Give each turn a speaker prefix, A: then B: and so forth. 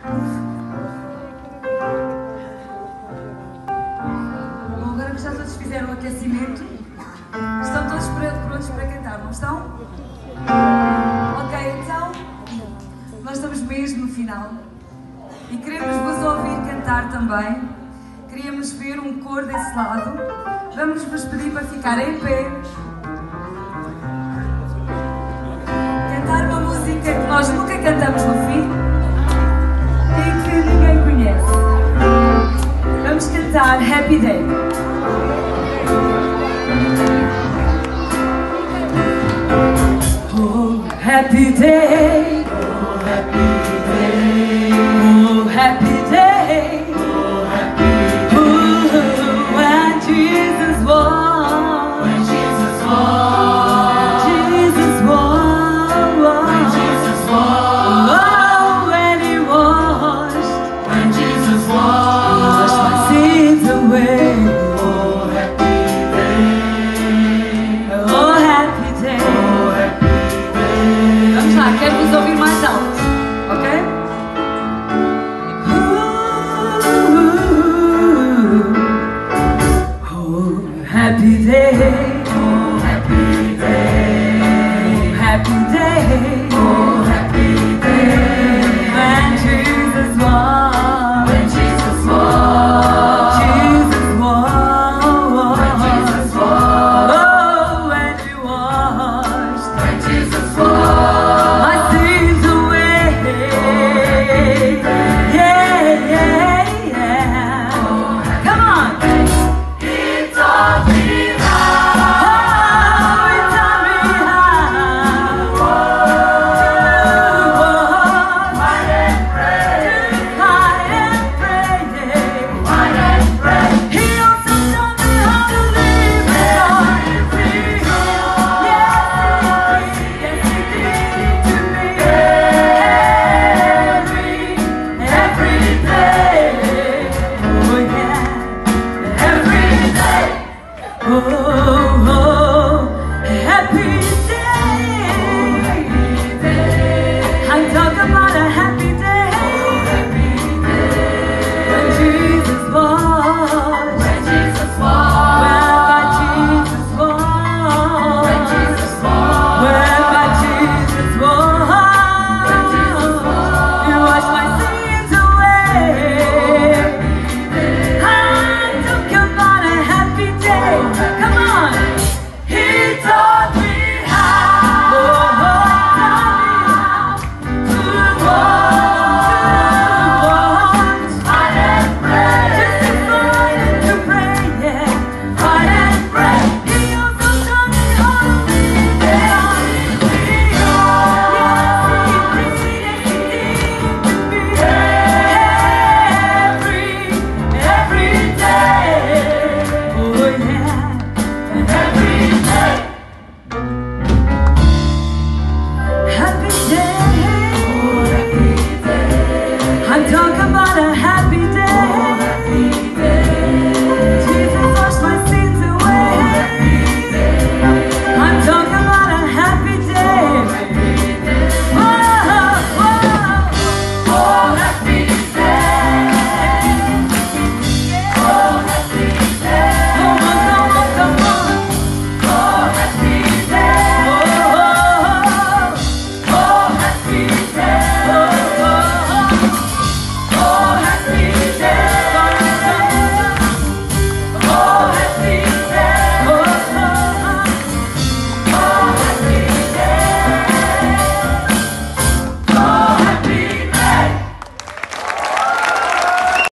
A: Bom, agora que já todos fizeram o aquecimento, estão todos prontos para cantar, não estão? Ok, então, nós estamos mesmo no final e queremos vos ouvir cantar também. Queríamos ver um coro desse lado. Vamos vos pedir para ficar em pé. Cantar uma música que nós nunca cantamos no fim e que ninguém conhece. Vamos cantar Happy Day. Oh, happy day, oh, happy